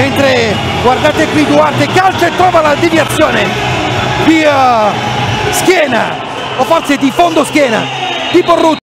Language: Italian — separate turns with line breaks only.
mentre guardate qui Duarte calcia e trova la deviazione via schiena o forse di fondo schiena di Borruto.